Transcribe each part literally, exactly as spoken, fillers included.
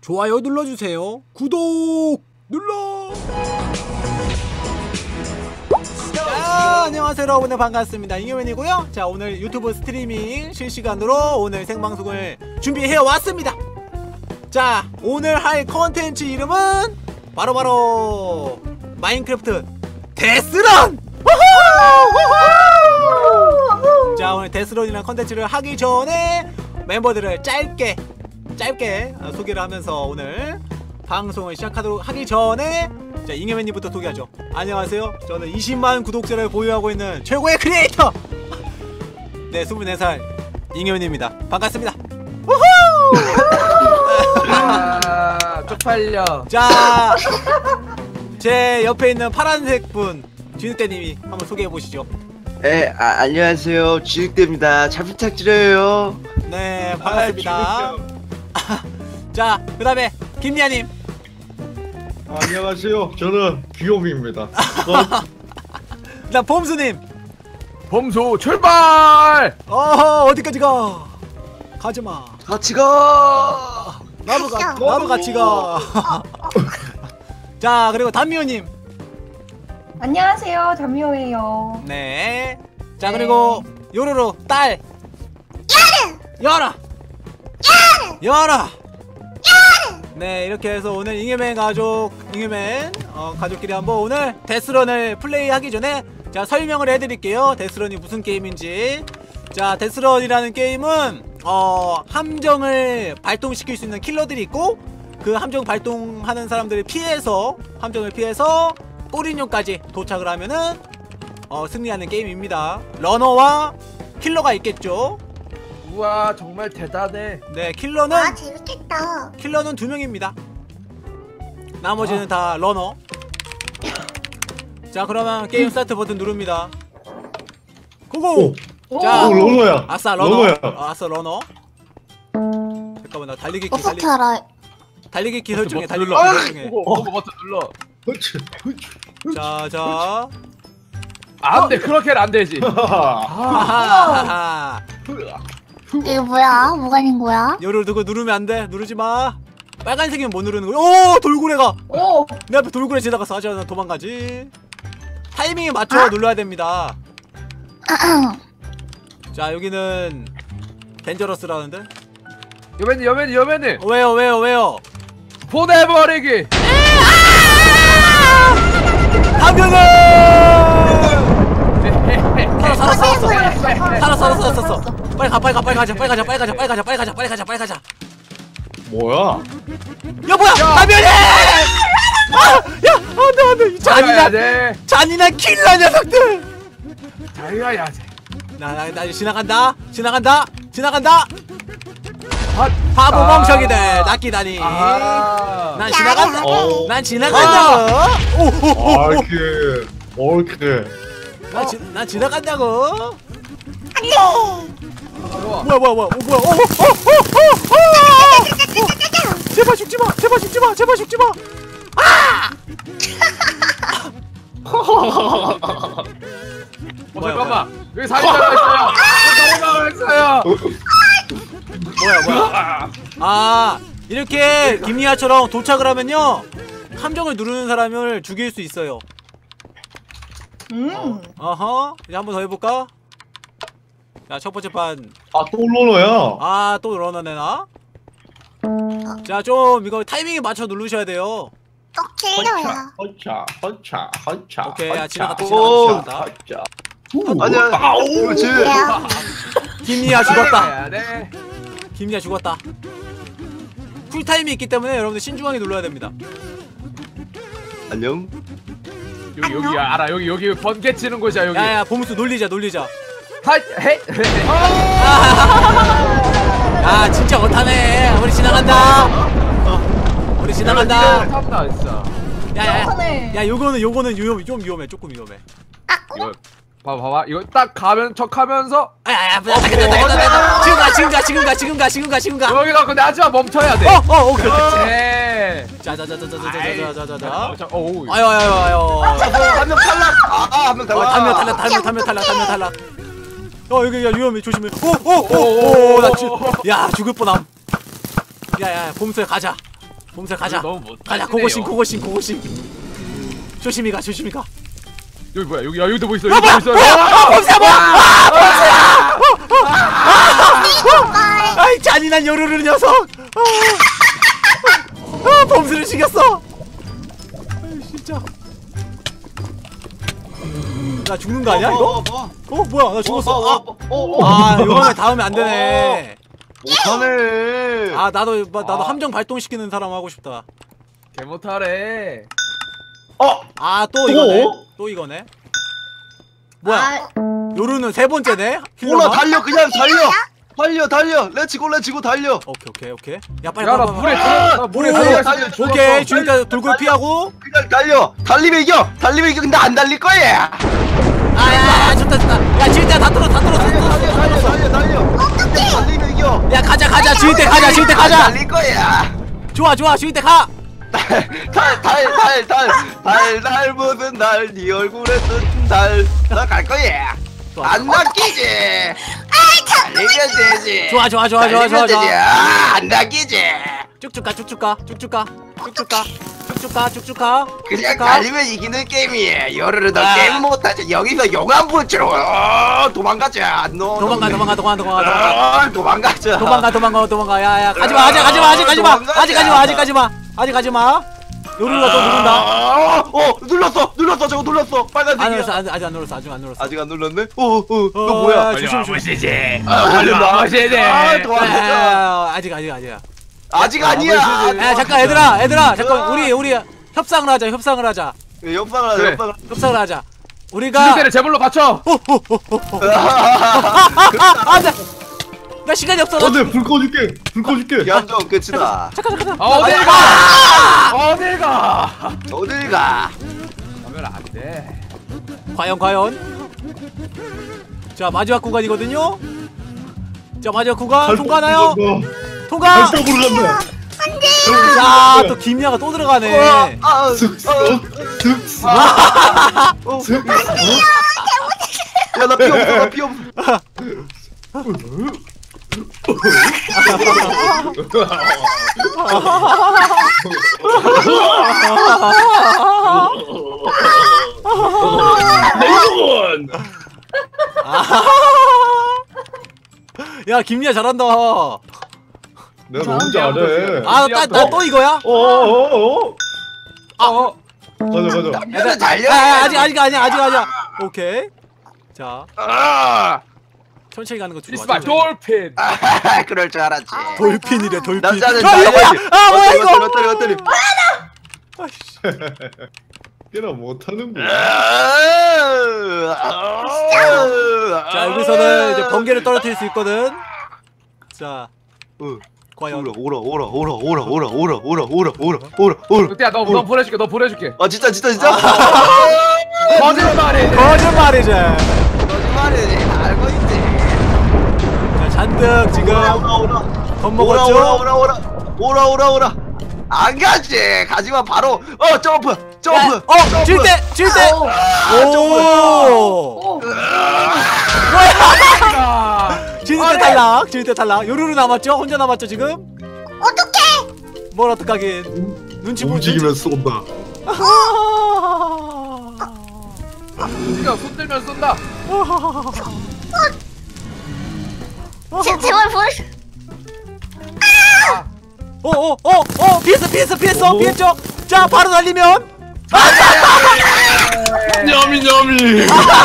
좋아요 눌러주세요. 구독 눌러. 자, 안녕하세요 여러분들, 반갑습니다. 잉여맨이고요. 자, 오늘 유튜브 스트리밍 실시간으로 오늘 생방송을 준비해 왔습니다. 자, 오늘 할 컨텐츠 이름은 바로바로 바로 마인크래프트 데스런! 자, 오늘 데스런이라는 컨텐츠를 하기 전에 멤버들을 짧게 짧게 소개를 하면서 오늘 방송을 시작하도록 하기 전에, 자, 잉여맨님부터 소개하죠. 안녕하세요, 저는 이십만 구독자를 보유하고 있는 최고의 크리에이터 네, 스물네 살 잉여맨입니다. 반갑습니다. 우후! 아, 쪽팔려. 자, 제 옆에 있는 파란색 분 진흙대님이 한번 소개해 보시죠. 네, 아, 안녕하세요, 진흙대입니다. 잘 부탁드려요. 네, 반갑습니다. 아, 자, 그 다음에 김리아님. 아, 안녕하세요, 저는 귀요미입니다. 그 다음 봄수님. 범수 출발! 어허, 어디까지 가? 가지마. 같이 가. 나도 가, 나도 같이 가. 자, 그리고 담미호님. 안녕하세요, 담미호예요. 네. 자, 그리고 요로로 딸. 열어. 열어. 네, 이렇게 해서 오늘 잉여맨 가족, 잉여맨 어, 가족끼리 한번 오늘 데스런을 플레이하기 전에 자, 설명을 해드릴게요. 데스런이 무슨 게임인지. 자, 데스런이라는 게임은 어, 함정을 발동시킬 수 있는 킬러들이 있고, 그 함정 발동하는 사람들을 피해서, 함정을 피해서 꼬린용까지 도착을 하면은 어, 승리하는 게임입니다. 러너와 킬러가 있겠죠. 우와, 정말 대단해. 네, 킬러는 아, 재밌겠다. 킬러는 두 명입니다. 나머지는 아. 다 러너. 자, 그러면 게임 스타트 버튼 누릅니다. 고고! 오, 자, 오, 러너야. 아싸, 러너. 러너야. 어, 아싸, 러너. 잠깐만, 나 달리기 키, 어떻게 달리... 알아? 달리기 키 설정해, 달리기 키 눌러. 설정해. 어, 버튼 눌러. 그렇지. 자, 자. 안 돼, 그렇게는 안 되지. 하하하하. 이게 뭐야? 뭐가 있는 거야? 열을 두고 누르면 안 돼. 누르지 마. 빨간색이면 못 누르는 거야. 오, 돌고래가. 오! 내 앞에 돌고래 지나가서 하자. 나 도망가지. 타이밍에 맞춰 아? 눌러야 됩니다. 자, 여기는 덴저러스라는데. 여맨이, 여맨이, 여맨이. 어, 왜요, 왜요, 왜요? 보내버리기. 당근은 살아, 살아, 살았어. 살아, 살아, 살았어. 빨리 가, 빨리 가, 빨리 가자, 빨리 가자, 빨리 가자, 빨리 가자, 빨리 가자, 빨리 가자, 빨리 가자. 뭐야? 야, 뭐야? 담면이! 아, 야, 안돼, 안돼, 이 잔인한, 잔인한 킬러 녀석들. 잘해야지. 나, 나, 나 지나간다, 지나간다, 지나간다. 아, 바보 아, 멍청이들, 낚이다니. 아, 난 지나간다, 어. 난 지나간다. 오, 오, 오, 오. 오케이, 오케이. 난, 지, 난 지나간다고. 들어와. 뭐야, 뭐야, 뭐야, 어, 뭐야, 어, 어, 어, 어, 어, 어. 제발 죽지 마, 제발 죽지 마, 제발 죽지 마. 아! 어, 잠깐만. 여기 살인자가 있어요. 살인자가 있어요. 뭐야, 뭐야. 아, 이렇게 김리아처럼 도착을 하면요, 함정을 누르는 사람을 죽일 수 있어요. 음. 어허, 이제 한 번 더 해볼까? 자, 첫 번째 판. 아, 또 러너야. 아, 또 러너네, 나? 자, 좀 이거 타이밍에 맞춰 누르셔야 돼요. 또 킬러야. 허차, 허차, 허차. 오케이, 야, 지나갔다, 오, 지나갔다, 지나갔다. 아니야. 그렇지. 김리아 죽었다. 해야 돼. 김리아 죽었다. 쿨타임이 있기 때문에 여러분들 신중하게 눌러야 됩니다. 안녕. 여기 여기 알아. 여기 여기 번개 치는 곳이야 여기. 야야, 봄수 놀리자, 놀리자. 하이 헤이. 아, 진짜 못하네. 우리 지나간다. 어, 우리 지나간다. 탐나 진짜. 야야야, 야, 요거는 요거는 위험, 좀 위험해, 조금 위험해. 이거 봐봐 봐봐. 이거 딱 가면 척하면서. 아야야, 지금 가, 지금 가, 지금 가, 지금 가, 지금 가, 지금 가. 여기가 근데 하지만 멈춰야 돼. 어, 어, 오케이. 네. 자자자자자자자자자자. 오. 아유, 아유, 아유. 한명 탈락. 아, 한 명 탈락. 단면 탈락, 단면 단면 탈락, 단면 탈락. 어, 여기 야 위험해, 조심해. 오, 오, 오, 오, 나 죽, 야 죽을 뻔함. 야야, 봄수야 가자. 봄새 가자. 너무 못 가자. 하시네요. 고고싱 고고싱 고고싱. 조심히 가 조심히 가. 여기 뭐야? 여기 야 여기도 뭐 있어? 여기도 뭐 있어? 아 봄새 뭐야? 아 봄새야. 아이 잔인한 요루루 녀석. 아 봄새를 죽였어. 아이 진짜. 나 죽는 거 아니야 이거? 어 뭐야 나 죽었어. 아 이번에 다음에 안 되네. 못하네. 아 나도 나도 아. 함정 발동시키는 사람 하고 싶다. 개 못하래. 어? 아 또 또? 이거네. 또 이거네. 뭐야? 아, 요루는 세 번째네. 오라 힐러가? 달려 그냥 달려. 달려 달려. 렛츠고 렛츠고 달려. 오케이 오케이 오케이. 야 빨리 야나 빨리, 물에 빨리. 들어. 나 물에 오, 들어가 달려, 있어. 오케이 주니까 돌고래 피하고. 그냥 달려. 달리면 이겨. 달리면 이겨. 근데 안 달릴 거야. 아야야 좋다 좋다. 야 지휘대 다 뚫어 다 뚫어 다 달려 뚫어. 달려 달려 달려 달려. 달리면 이겨. 야 가자 가자 지휘대 가자 지휘대 안 가자. 달릴 거야. 좋아 좋아 지휘대 가. 달달달달달달 무슨 달 네 얼굴에 뜬달나 갈 거야. 좋아, 안 낚이지. 달리면 되지. 좋아 좋아 좋아 좋아 좋아 달리면 되지. 좋아. 아, 안 낚이지. 쭉쭉 가 쭉쭉 가 쭉쭉 가 쭉쭉 가 쭉쭉 가 쭉쭉 가. 그냥 쭉쭉 가. 달리면 이기는 게임이에요. 요르르 너 아. 게임 못하지. 여기서 용암부처럼 어, 도망가자. 너, 도망가 너, 도망가 도망가 도망가 도망가. 아, 도망가자. 도망가 도망가 도망가. 야야 가지마 아직 가지마 아직 가지마 아직 가지마 아직 가지마 아직 가지마. 요루루가 또 누른다. 아, 어 눌렀어 눌렀어 저거 눌렀어 빨간색이야. 안 눌렀어 아직 안 눌렀어 아직 안 눌렀어. 아직 안 눌렀네. 어어너 어, 뭐야? 야, 조심 조심. 보시지. 아, 빨리 와보시지. 아, 도망가자. 야, 아직 아직 아니야. 아직 아니야. 야 잠깐 얘들아 얘들아 잠깐 우리 우리 협상을 하자 협상을 하자 예, 옆방을 하자 그래. 옆방을. 협상을 하자. 우리가 지휘대를 제물로 갖춰. 아나 나 시간이 없어. 나 어때? 불 꺼줄게. 불 꺼줄게. 기한정 끝이다. 잠깐 잠깐 잠깐. 어딜 가? 어딜 가? 어딜 가? 가면 안 돼. 과연 과연. 자 마지막 구간이거든요. 자 마지막 구간 통과하나요? 통과. 발쪽으로 간다. 자 또 김야가 또 들어가네. 아, 슥슥 슥슥. 야나 피 없어 나 피 없어. 내돈. 야 김야 잘한다. 내가 너무 잘해. 아나 또 이거야? 어어어. 어. 가자 가자. 남녀는 달려. 아, 아, 아직 아직 아니야 아직 아니야. 오케이. 자 아, 천천히 가는 거 좋아. 이스마 천천히. 돌핀. 아, 그럴 줄 알았지. 돌핀이래 돌핀. 남자는 야 이거 뭐야? 달려야지. 아 뭐야 이거? 어때리 어때리. 꽤나 못하는구나. 자 여기서는 이제 번개를 떨어뜨릴 수 있거든. 자 과연. 오라 오라 오라 오라 오라 오라 오라 오라 오라 오라 오라. 늑대야 너, 너 보내줄게. 너 보내줄게. 아 진짜 진짜 진짜. 거짓말해. 거짓말이지. 거짓말이지. 알고 있지. 자 잔뜩 지금 오라 오라 오라. 겁먹었죠? 오라 오라 오라 오라 오라 오라. 안 가지. 가지마 바로. 어 점프 점프. 어 점프. 질 때 질 때. 아, 점프. 오. 아, 질 때 탈락 질 때 탈락. 요루루 남았죠? 혼자 남았죠 지금? 어떡해! 뭘 어떡하긴. 눈치 보지. 움직이면 쏜다. 우리가 손 들면 쏜다. 제, 제발 보여줘. 어어어어 피했어 피했어 피했어 피했죠? 자 바로 날리면. 냠이 냠이.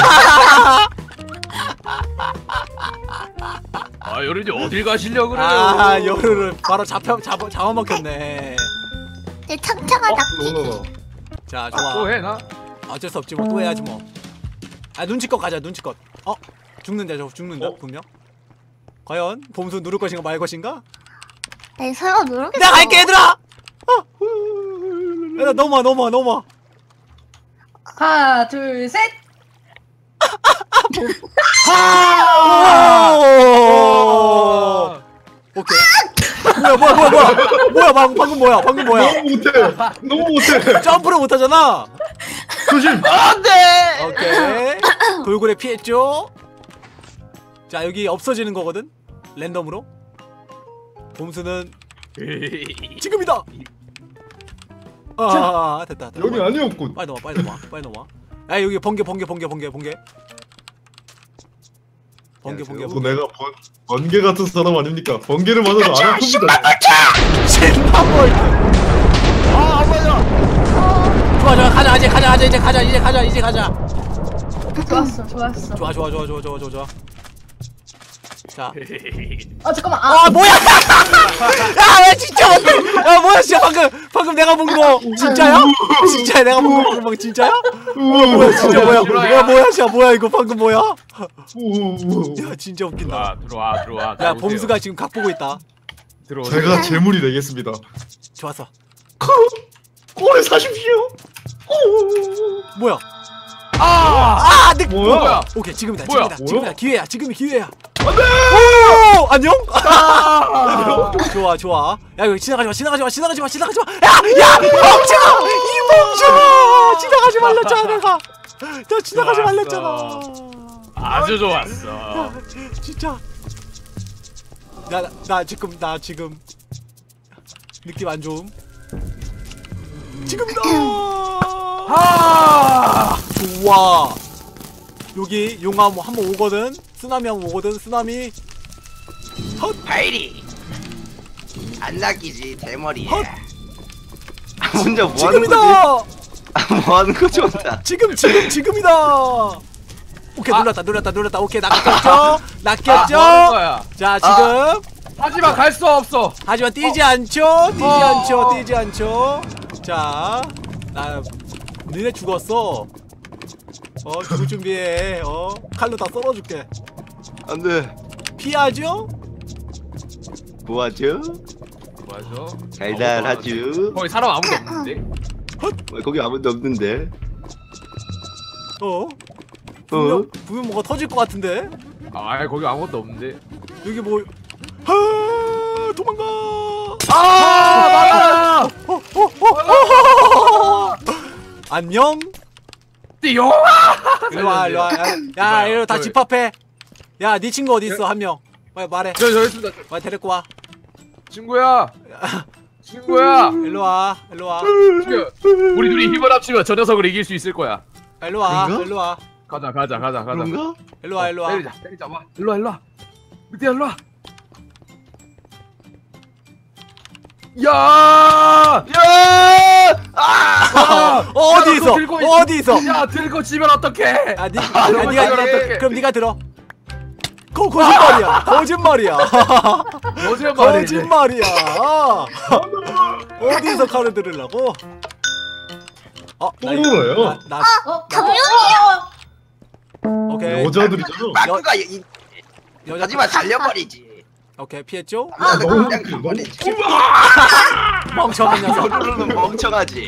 아 여러분이 어딜 가시려고 그래요? 아 요루루 바로 잡혀 잡아 잡아먹혔네. 내 창차가 어, 낚이. 너너. 자 아, 좋아. 또 해 나? 어쩔 수 없지 뭐 또 해야지 뭐. 아 눈치껏 가자 눈치껏. 어 죽는다 저 죽는다 어? 분명. 과연 봄수 누를 것인가 말 것인가? 내 설마 모르겠어. 내가 갈게 얘들아. 어. 얘들아 넘어 넘어 넘어. 하나, 둘, 셋. 오. 오케이. 뭐야 뭐야 뭐야 뭐야 뭐야 방금 방금 뭐야 방금 뭐야? 너무 못해. 너무 못해. 점프를 못하잖아. 조심. 안돼. 오케이. 돌고래 피했죠. 자 여기 없어지는 거거든. 랜덤으로. 봄수는 지금이다. 아, 아, 아 됐다, 됐다. 여기 아니었군. 빨리 넘어, 빨리 넘어, 빨리 넘어. 야 여기 번개, 번개, 번개, 번개, 번개. 번개, 번개, 또 번개. 내가 번, 번개 같은 사람 아닙니까? 번개를 맞아도 안 아픕니다. 십만 볼트. 아 맞아. 좋아, 좋아, 가자, 이제 가자, 이제 가자, 이제 가자, 이제 가자. 좋았어, 좋았어. 좋아, 좋아, 좋아, 좋아, 좋아, 좋아, 좋아. 자. 아 잠깐만. 아, 아 뭐야? 야왜 진짜 방금? 야 뭐야 진짜 방금 방금 내가 본 거 진짜야? 진짜야 내가 본 거 방금 진짜야? 어, 뭐야 진짜 뭐야? 야 뭐야 진짜 뭐야 이거 방금 뭐야? 야 진짜 웃긴다. 들어와 들어와 들어와. 야 들어오세요. 범수가 지금 각 보고 있다. 들어오세요. 제가 재물이 되겠습니다. 좋았어. 꼴에 사십시오. 뭐야? 아! 아 네. 뭐야? 뭐야? 오케이 지금이다 뭐야? 지금이다 지금이다 뭐야? 기회야 지금이 기회야. 안돼. 오 안녕? 아! 좋아 좋아. 야 이거 지나가지 마 지나가지 마 지나가지 마 지나가지 마. 야야 멍청아 이 멍청아 지나가지 말랬잖아 내가. 나 지나가지 좋았어. 말랬잖아. 아주 좋았어. 진짜. 나, 나, 나 지금 나 지금 느낌 안 좋음. 지금이다. 아! 좋아. 여기 용암 한번 오거든. 쓰나미 한번 오거든. 쓰나미. 파이리. 안 낚이지 대머리. 헛. 먼저 뭐 하는 지금이다. 거지? 뭐 하는 거지 혼자? 지금 지금 지금이다. 오케이 아. 눌렀다 눌렀다 눌렀다. 오케이 낚였죠. 낚였죠. 뭐 하는 거야? 자 지금. 하지만 갈 수 없어. 하지만 뛰지 않죠? 뛰지 어. 않죠? 뛰지 않죠? 자, 나 너네 죽었어. 어, 죽을 준비해. 어, 칼로 다 썰어줄게. 안돼. 피하죠? 뭐하죠? 맞아. 달달하죠. 거기 사람 아무도 없는데. 어, 거기 아무도 없는데. 어? 분명, 어? 분명 뭐가 터질 것 같은데? 아, 거기 아무것도 없는데. 여기 뭐, 하, 도망가! 아, 어, 어, 어, 어. 안녕? 뛰어! 일로와, 일로와. 야, 야, 이거 다 집합해. 야, 네 친구 어디 있어? 한 명. 빨리 말해. 저, 저 있습니다. 빨리 데리고 와. 친구야. 친구야. 일로 와, 일로 와. 친구야. 우리 둘이 힘을 합치면 저 녀석을 이길 수 있을 거야. 아, 일로 와, 그런가? 일로 와. 가자, 가자, 가자, 가자. 그런가? 일로 와, 일로 와. 때리자, 때리자, 와. 일로 와, 일로 와. 밑에 일로 와. 야! 야! 아! 어, 어디 야, 있어? 그거 들고 있- 어디 있어? 야, 들고 지면 어떡해? 아, 니, 아, 아, 너무 니가 잘해. 그럼 니가 들어. 거 거짓말이야. 거짓말이야. 거짓말이지. 거짓말이야. 어디서 칼을 들으려고? 어, 나 이거- 또로예요. 나, 나 어, 감룡이에요. 오케이. 여자들이잖아. 마크가 이 여자 하지만 달려버리지. 오케이 피했죠? 아, 너무 그냥 웃기다. 가버리지. 멍청한 녀석. 너는 멍청하지.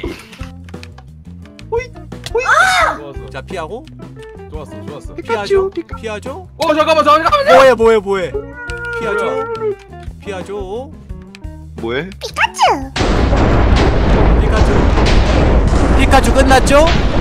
좋았어. 자 피하고 좋았어, 좋았어. 피하죠. 피하죠. 어, 잠깐만, 잠깐만. 뭐해 뭐해 뭐해. 피하죠. 피하죠. 뭐해? 피카츄. 피카츄. 피카츄 끝났죠?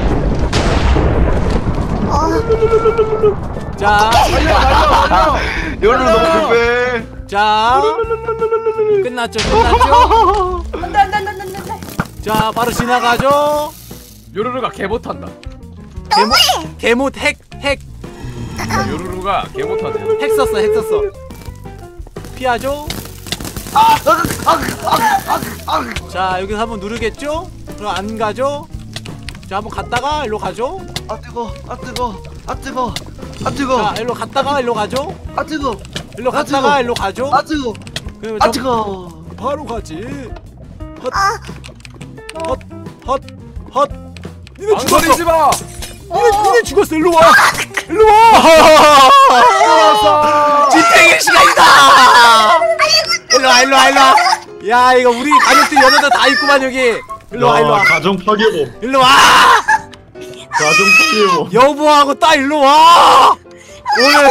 어, 자, 달려, 달려, 달려. 열로 너무 급해. 자, 끝났죠, 끝났죠. 안돼 안돼 안돼 안돼 안돼. 자, 바로 지나가죠. 요루루가 개 못한다. 개못, 개못 핵, 핵, 요루루가 개 못하네. 핵 썼어, 핵 썼어. 피하죠. 아, 아, 아, 아, 아, 자, 여기서 한번 누르겠죠? 그럼 안 가죠? 자, 한번 갔다가 일로 가죠. 아 뜨거, 아 뜨거, 아 뜨거, 아 뜨거, 자, 일로 갔다가 일로 가죠. 아 뜨거, 일로 아, 갔다가 뜨거워. 일로 가죠. 아 뜨거, 그리고 아 저 뜨거. 바로 가지. 헛, 헛, 헛, 헛. 니네 죽었어. 망설이지 마. 니네, 니네 죽었어. 일로 와. 일로 와. 집행의 시간이다. 일로 와, 일로 와, 일로 와. 야, 이거 우리 가족들 여자들 다 있구만 여기. 일로 와, 일로 와. 가정 파괴범. 일로 와. 가정 파괴범. 여보하고 딸 일로 와. 오늘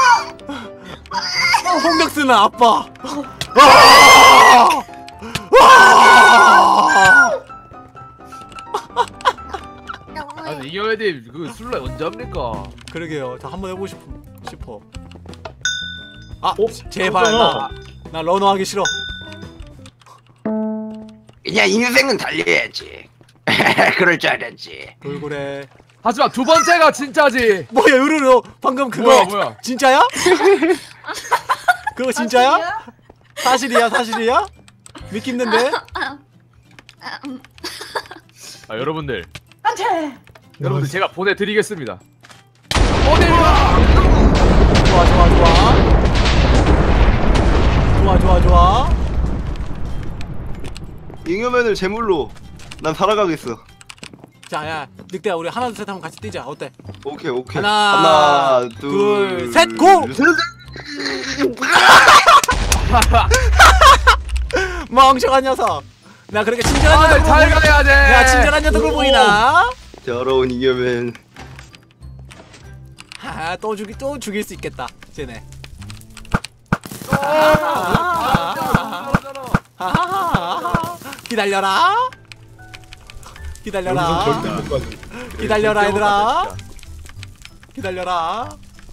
폭력 쓰는 아빠. 와! 와! 아니 이경애님 그 술래 언제 합니까? 그러게요. 저 한번 해보고 싶, 싶어. 아, 어? 제발 나, 나 러너 하기 싫어. 그냥 인생은 달려야지. 그럴 줄 알았지. 돌고래. 하지만 두 번째가 진짜지. 뭐야 요루루 방금 그거 뭐야, 뭐야. 진짜야? 그거 진짜야? 사실이야 사실이야? 믿겠는데? 아 여러분들, 안돼. 여러분들 제가 보내드리겠습니다. 어디? 좋아 좋아 좋아 좋아 좋아 좋아. 잉여맨을 제물로 난 살아가겠어. 자야 늑대야 우리 하나 둘 셋 하면 같이 뛰자. 어때? 오케이 오케이. 하나, 하나 둘, 둘, 셋, 고! 셋. 멍청한 녀석. 나 그렇게 친절한 아, 녀석을 잘 보이... 가야 돼. 내가 친절한 녀석을 오. 보이나? 더러운 잉여맨. 아, 또 죽이 또 죽일 수 있겠다. 쟤네. 하하하. 기다려라. 기다려라. 여기서 절대 못 가지. 기다려라 얘들아. 기다려라.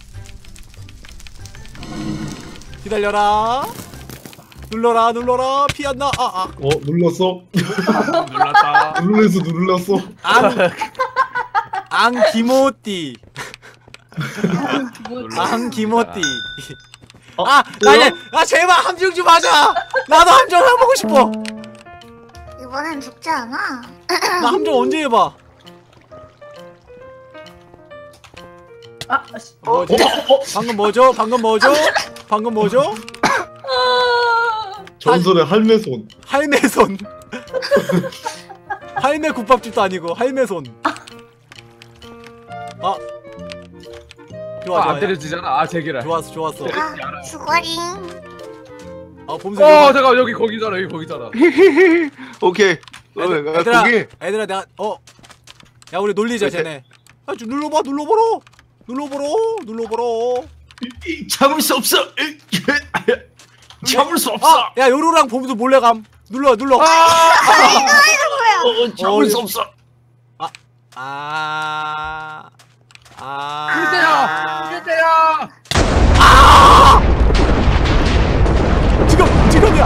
기다려라. 눌러라 눌러라. 피한다. 아 아. 어 눌렀어. 놀랐다. 눌러서 눌렀어. 앙. 앙 기모띠. 앙 기모띠. 어, 아, 나 이제 아 제발 함정 좀 하자. 나도 함정 해보고 싶어. 이번엔 죽지 않아. 나 함정 언제 해봐? 아, 씨. 뭐지? 방금 뭐죠? 방금 뭐죠? 방금 뭐죠? 전설의 할매손. 할매손. 할매 국밥집도 아니고 할매손. 아, 좋아 아, 좋아. 안 때려지잖아. 아 제기라. 좋았어 좋았어. 아, 수고링. 아 봄새. 어 잠깐 여기 거기잖아. 여기 거기잖아. 오케이. 어, 애들, 아, 얘들아, 거기. 애들아 내가 어, 야 우리 놀리자 네, 쟤네. 아, 좀 눌러봐 눌러보라. 눌러보라 눌러보라. 이, 참을 수 없어. 이, 참을 수 없어. 아, 야 요루랑 봄수 몰래감. 눌러 눌러. 어, 참을 수 없어. 아, 아, 그때야. 그때야. 지금 지금이야.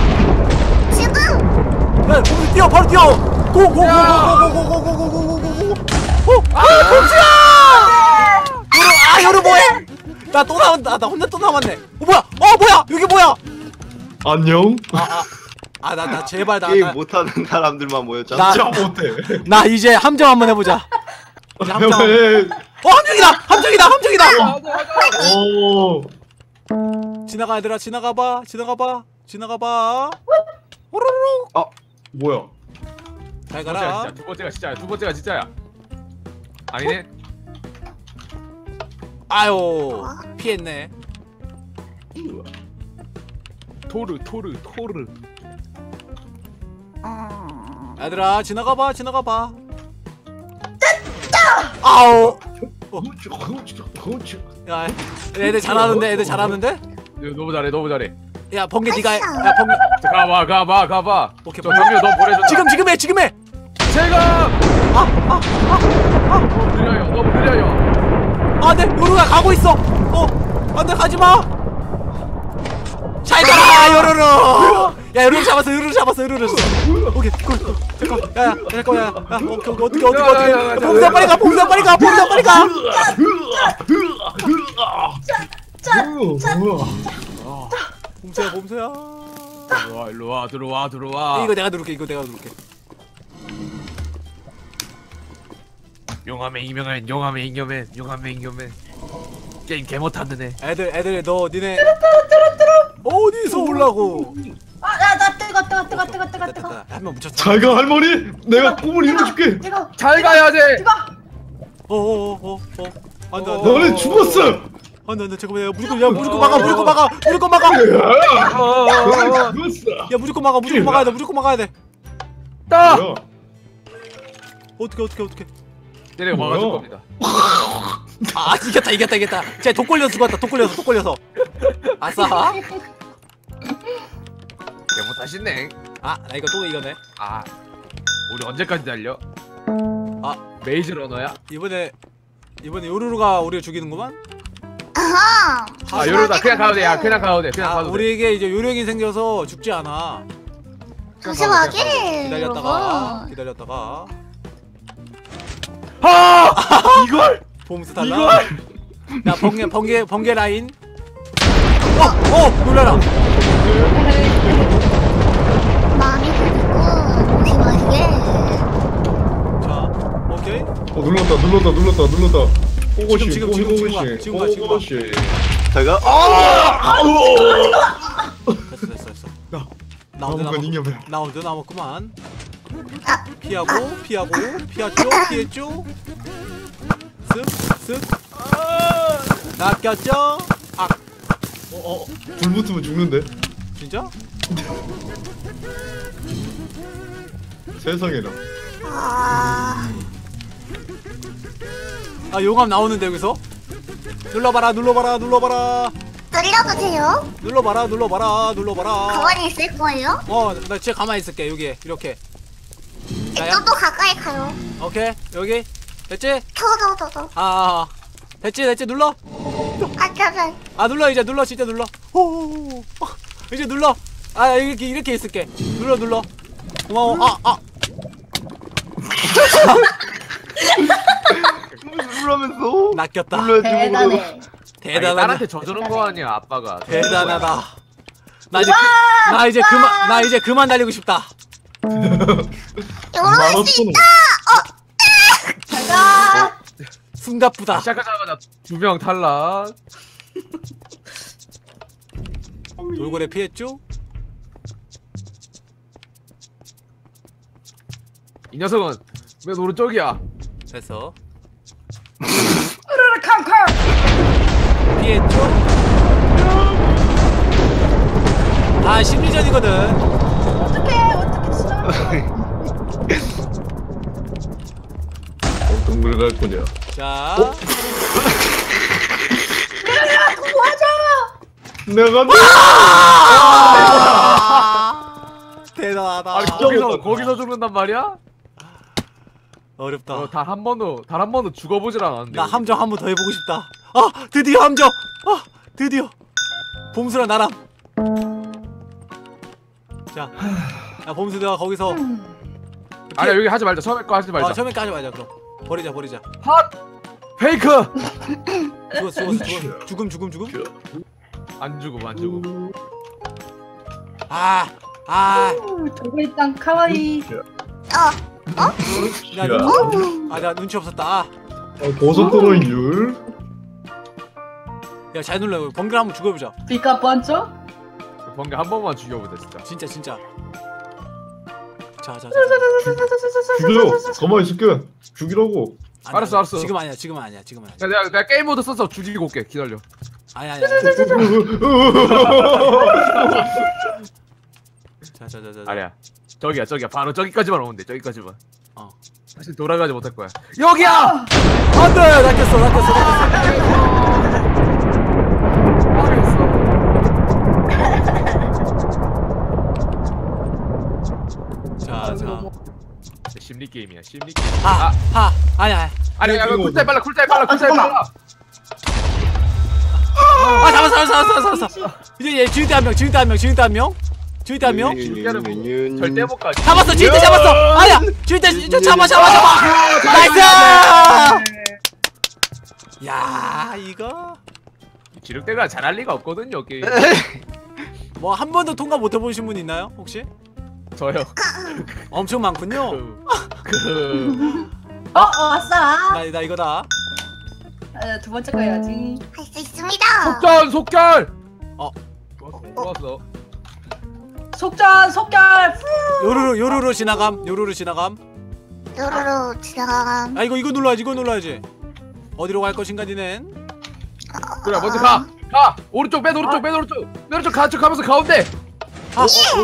지금. 야 봄수 뛰어 바로 뛰어. 고고고고고고고고고고고고고. 어, 아 봄수야. 요루 아 요루 뭐해? 나 또 나온다. 나 혼자 또 남았네. 어 뭐야? 어 뭐야? 여기 뭐야? 안녕. 아 나 나 제발 나 게임 나, 못하는 사람들만 모였잖아. 나- 진짜 못해. 나 이제 함정 한번 해보자. 이제 함정. 왜? 어 함정이다. 함정이다. 함정이다. 오. 지나가 얘들아 지나가봐. 지나가봐. 지나가봐. 호로록. 뭐야? 잘 두 번째가 가라. 진짜. 두 번째가 진짜야. 두 번째가 진짜야. 아니네. 아유 피했네. 토르 토르 토르. 얘들아 지나가봐. 지나가봐. 아우. 야 애들 잘하는데. 애들 잘하는데. 너무 잘해. 너무 잘해. 야 번개 네가 해. 야 번개. 자, 가봐 가봐 가봐. 오케이, 저 경규 너 보내줘. 지금 지금 해. 지금 해. 제가. 너무 느려요. 너무 느려요. 안돼 요루가 가고 있어. 어 안돼 가지마. 잘 가라 요루루. 야 요루루 잡았어. 요루루 잡았어. 요루루. 오케이 굿. 잠깐 야야 잠깐 야야 어떻게 어떻게 어떻게 어떻게 봄새 빨리 가. 봄새 빨리 가. 봄새 빨리 가. 봄새야 봄새야. 들어와 일로 와 들어와 들어와. 이거 내가 누를게. 이거 내가 누를게. 용암의 이명한 용암의 잉여맨 용암의 잉여맨. 게임 개 못하는 애. 애들 애들 너 니네 어디서 올라고? 아, 나, 나 뜨거, 뜨거, 뜨거, 뜨거, 뜨거, 뜨거. 한명 묻혔어. 잘가 할머니. 내가 꿈을 이뤄줄게. 뜨거, 잘 가야 돼. 뜨거. 어어어어 어. 안돼 안돼. 너네 죽었어. 안돼 안돼 잠깐만. 야 무조건 야 무조건 막아. 무조건 막아. 무조건 막아. 너네 죽었어. 야 무조건 막아. 무조건 막아야 돼. 무조건 막아야 돼. 따. 뭐야? 어떻게 어떻게 어떻게. 내가 막아줄 뭐야? 겁니다. 아 이겼다 이겼다 이겼다. 쟤독 걸려서 죽었다. 독 걸려서 독 걸려서. 아싸. 개 못하시네. 아 나 이거 또 이거네. 아 우리 언제까지 달려? 아 메이즈 러너야? 이번에 이번에 요루루가 우리를 죽이는구만. 아하. 아 요러다 그냥 가도 돼. 야 그냥 가도 돼. 그냥 아 가도 돼. 우리에게 이제 요령이 생겨서 죽지 않아. 조심하게. 기다렸다가 기다렸다가 아 이걸 봄수 달라. 야 번개 번개 번개 라인. 어! 어! 놀라라. 마음이 그리고 조심하게. 자 오케이. 어 눌렀다 눌렀다 눌렀다 눌렀다. 지금, 지금, 지금, 지금 가, 지금 가, 지금 가. 지금 제가 됐어 됐어 됐어. 나 나오드 남은 건 잉여맨. 나오드 남았구만. 아, 피하고 피하고 피했죠 피했죠. 쓱쓱 낚였죠. 아 어어 불 붙으면 죽는데. 진짜? 세상에나. 아, 아 용암 나오는데 여기서? 눌러봐라 눌러봐라 눌러봐라 떨려도 돼요? 눌러봐라 눌러봐라 눌러봐라. 가만히 있을 거예요? 어나 진짜 가만히 있을게. 여기 이렇게. 자야 또 또 가까이 가요. 오케이 여기 됐지? 더, 더, 더, 더. 아, 아 됐지 됐지 눌러. 아, 잠깐. 아 눌러 이제 눌러 진짜 눌러. 오 이제 눌러. 아 이렇게 이렇게 있을게. 눌러 눌러. 고마워. 아 아. 누르면서 낚였다. 눌러야지 모르고. 대단해. 대단하다. 딸한테 저주는 거 아니야 아빠가. 대단하다. 나 이제 그, 나 이제 그만 나 이제 그만 달리고 싶다. 이럴 수 있다. 잘가. 숨가쁘다. 시작하자마자 두 명 탈락. 돌고래 피했죠? 이 녀석은 맨 오른쪽이야. 됐어. 으르르 캉캉. 피했죠? 아 심리전이거든. 어떡해 어떡해 진짜. 동굴 갈 거냐? 자. 내가 아 대단하다. 아 거기서 거기서 죽는단 말이야? 어렵다. 어, 단 한 번도 단 한 번도 죽어보질 않았는데. 나 함정 한 번 더 해보고 싶다. 아 드디어 함정. 아 드디어. 봄수랑 나랑. 자, 야 봄수 내가 거기서. 아니야 여기 하지 말자. 처음에 거 하지 말자. 아 처음에 까지 말자 그럼. 버리자 버리자. 핫 페이크. 죽었어 죽었어 죽었어. 죽음 죽음 죽음. 안 죽음 안 죽음. 아 아. 저기 땅 카와이. 어, 야, 야. 눈, 아, 나 눈치 없었다. 아. 어, 버섯 떨어인 줄. 야, 잘 눌러. 번개를 한번 죽여보자. 비가 번쩍. 번개 한 번만 죽여보자 진짜. 진짜, 진짜. 자, 자, 자. 죽여. 가만히 있을게. 죽이라고. 아니, 알았어, 알았어. 지금 아니야, 지금 아니야, 지금 아니야. 야, 내가 내가 게임 모드 써서 죽이고 올게. 기다려. 아니, 아니, 아니. 자, 자, 자, 자. 아니야. 저기야 저기야 바로 저기까지만 오면 돼. 저기까지만. 어. 다시 돌아가지 못할 거야. 여기야. 안 돼! 낚였어, 낚였어, 낚였어. 자, 자. 심리 게임이야. 심리 게임. 하, 하. 아니야. 아니, 야, 쿨타임 빨라. 쿨타임 빨라. 쿨타임 빨라. 아, 잡았어, 잡았어, 잡았어, 잡았어. 이제 얘 지휘대 한 명, 지휘대 한 명, 지휘대 한 명. 지휘대 한 명. 지휘대는 절대 못 가지. 잡았어, 지휘대 잡았어. 아니야, 지휘대 저 잡아, 잡아, 잡아. 나이스! 야, 이거 지륵대가 잘할 리가 없거든요 게임. 뭐 한 번도 통과 못 해보신 분 있나요, 혹시? 저요. 엄청 많군요. 그, 그 어, 어 왔어. 나, 나 이거다. 아, 두 번째 거 해야지. 할 수 있습니다. 속전 속결. 어. 좋았어. 좋았어. 속전 속결. 후. 요루루, 요루루 지나감, 요루루 지나감. 요로로 지나감. 아, 이거 이거 눌러야지, 이거 눌러야지. 어디로 갈 것인가, 니넨? 그래 먼저 가. 가. 오른쪽 맨 오른쪽 맨 오른쪽 맨 오른쪽 가쪽 가면서 가운데. 아,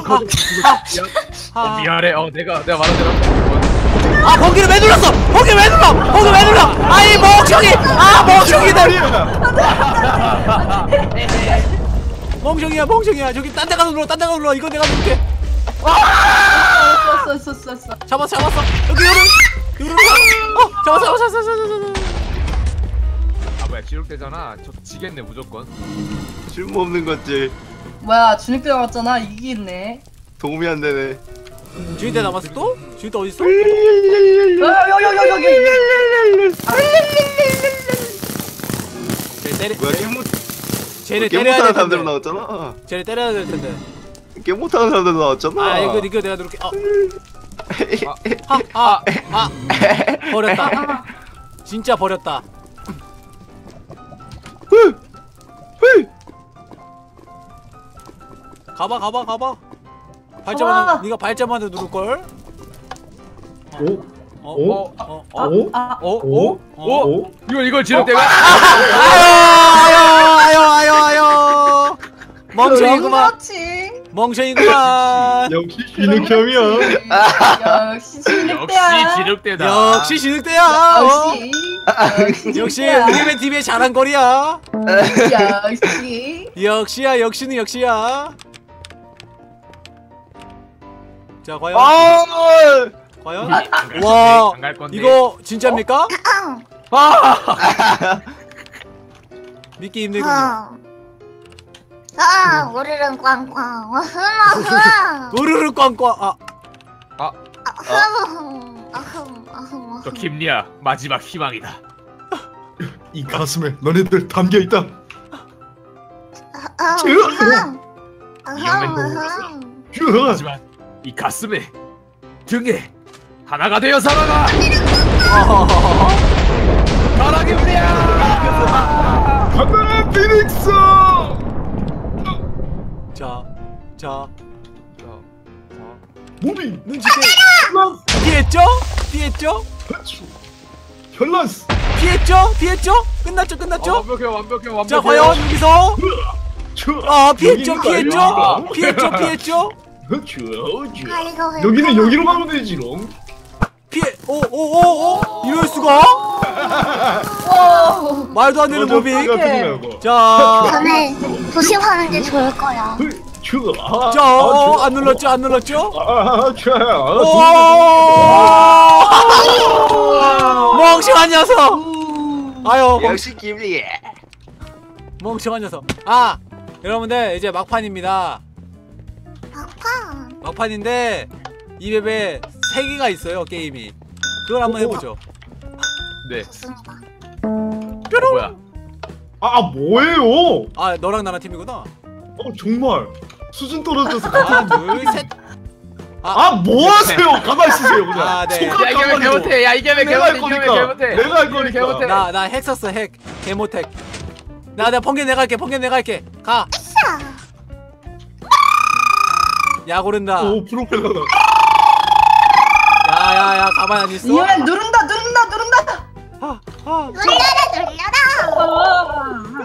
어, 아, 미안해. 어 내가 내가 말한 대로. 아, 거기를 왜 눌렀어? 거기 왜 눌러? 거기 왜 눌러? 아이 멍청이! 아, 멍청이들! 멍청이야, 멍청이야. 저기 딴 데 가서 눌러, 딴 데 가서 눌러. 이거 내가 누를게. 아, 썼어 썼어 썼어. 잡았어, 잡았어. 여기 요루, 요루. 어, 잡았어, 잡았어, 잡았어, 잡았어. 아 뭐야 지륵대잖아. 저 지겠네 무조건. 쓸모없는 것들 뭐야 준익대 나왔잖아. 이기겠네. 도움이 안 되네. 주인대 남았어 또? 주인대 어디 있어? 여기 여기 여기 여기. 쟤 때리. 뭐야 게임 못 쟤를 게임 때려야 못하는 될 사람들 텐데. 나왔잖아. 쟤를 때려야 될 텐데. 게임 못하는 사람들 나왔잖아. 아 이거 이거 내가 누를게. 어. 하하하 아. 버렸다. 진짜 버렸다. 가봐 가봐 가봐. 발자만 와. 네가 발자만 누를 걸. 오? 어? 오? 어? 어? 어? 오? 아, 어? 오? 어? 오? 이걸 이걸 지를 때가 아유 아유 아유 아유 멍청이구만. 그렇지. 멍청이구만. 역시 비누겸이야. 역시 진흙대야. 역시 지륵대다. 역시 진흙대야. 어? 역시. 역시 진흙대야. 우리맨 티비의 자랑거리야. 역시. 역시야 역시는 역시야. 자 과연 아, 과연 와 와 안갈 건데. 이거 진짜입니까? 아 믿기 힘들군요. 아, 아, 우리는 꽝꽝. 어흥, 우르르 꽝꽝. 아 어흥, 어흥, 어흥, 저 어흥. 김리야 마지막 희망이다. 이 가슴에 너네들 담겨 있다. 어흥, 어흥, 이영맨도 어흥. 휴. 하지만 이 가슴에 등에 하나가 되어 살아라. 가라 김리야. 가라 피닉스. 자, 자, 무빙. 눈치 채. 피했죠? 피했죠? 현란스. 피했죠? 피했죠? 끝났죠? 끝났죠? 완벽해 완벽해 완벽해. 자, 과연 여기서 저. 아 피했죠? 여기는 피했죠? 아니야. 피했죠? 피했죠? 저. 아이고, 여기는 여기로 가면 되지롱. 피해. 오오오오 이럴 수가? 오. 말도 안 되는 무빙. 어떡해. 자, 전에 조심하는 게 좋을 거야. 자, 어, 안 눌렀죠? 안 눌렀죠? 아, 자. 오! 멍청한 녀석. 아유, 멍- 역시 김리. 멍청한 녀석. 아, 여러분들 이제 막판입니다. 아파. 막판인데 이 맵에 세 개가 있어요 게임이. 그걸 한번 해보죠. 네. 좋습니다. 뭐야? 아, 뭐예요? 아 너랑 나랑 팀이구나. 어, 정말 수준 떨어져서 하나 둘 셋. 아, 뭐 하세요? 가만히 있으세요, 그냥. 아, 네. 손가락 야 이게 왜 가만히 있어. 개못해? 야 이게 왜 내가 할 개못해? 이게 왜 거니까. 개못해? 내가 할 이게 왜 거니까. 개못해? 나 나 핵 썼어 핵. 개모텍. 나 내가 번개 내가 할게. 번개 내가 할게. 가. 야 고른다. 오, 프로펠러다. 야야야 가만히 안 있어. 이영맨 누른다 누른다 누른다. 아, 아. 눌려라, 눌려라.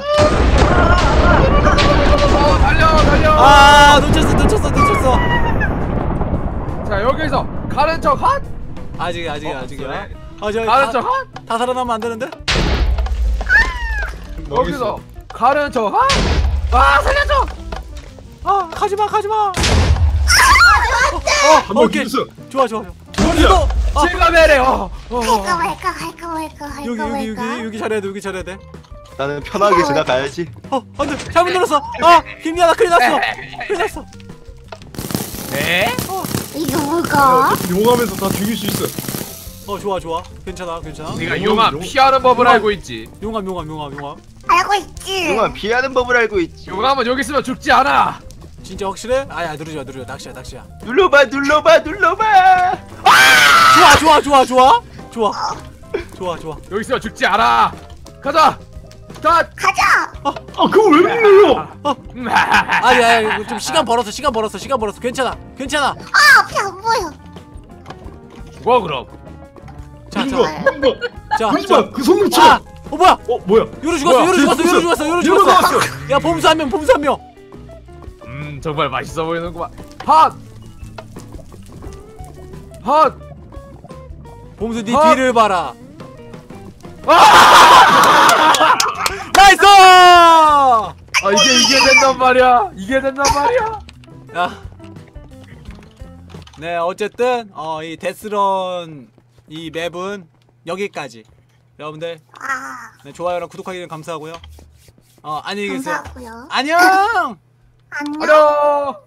어, 달려 달려. 아 놓쳤어 놓쳤어 놓쳤어. 자 여기서 가는 척 핫. 아직 아직 어, 아직이야. 그래. 아 저기 가는 다, 척 핫. 다 살아나면 안 되는데? 여기서 가는 척 핫. 아 살려줘. 아 가지마 가지마. 어, 한번 오케이. 기술. 좋아 좋아. 저리야. 너 아, 제가 매래. 어. 어. 할까 말까, 할까 말까, 할까 여기 여기 말까. 여기 여기 잘해야 돼 여기 잘해야 돼. 나는 편하게 지나가야지. 어 안돼 잘못 눌렀어. 아 김리아 나 큰일 났어. 큰일 났어. 네? 이거 뭘까? 용하면서 다 죽일 수 있어. 어 좋아 좋아 괜찮아 괜찮아. 우리가 용암, 용암 용암. 피하는 법을 용암. 알고 있지. 용암 용암 용암 용암. 알고 있지. 용암 피하는 법을 알고 있지. 용암은 여기 있으면 죽지 않아. 진짜 확실해? 아야 누르지 마 누르지 마 낚시야 낚시야. 눌러봐, 눌러봐, 눌러봐. 좋아 좋아 좋아 좋아 좋아 좋아 좋아. 여기 있으면 죽지 않아. 가자. 자. 가자. 아, 그거 왜 눌러? 음, 아니 아니 좀 시간 벌었어 시간 벌었어 시간 벌었어 괜찮아 괜찮아. 아, 앞이 안 보여. 죽어 그럼. 자 그거, 자 그거. 자. 그러지 마. 그 손을 쳐. 아! 어 뭐야? 어, 뭐야? 요루 죽었어 뭐야? 요루 죽었어 요루 죽었어 요루 죽었어. 나왔어. 야 봄수 한 명 봄수 한 명. 음 정말 맛있어 보이는구만. 핫. 핫. 봄수 네 아! 뒤를 봐라. 나이스! 아 이게 이게 된단 말이야. 이게 된단 말이야. 야. 네 어쨌든 어 이 데스런 이 맵은 여기까지. 여러분들 아, 네, 좋아요랑 구독하기는 감사하고요. 어 안녕히 계세요. 감사하고요. 안녕. 안녕. 안녕.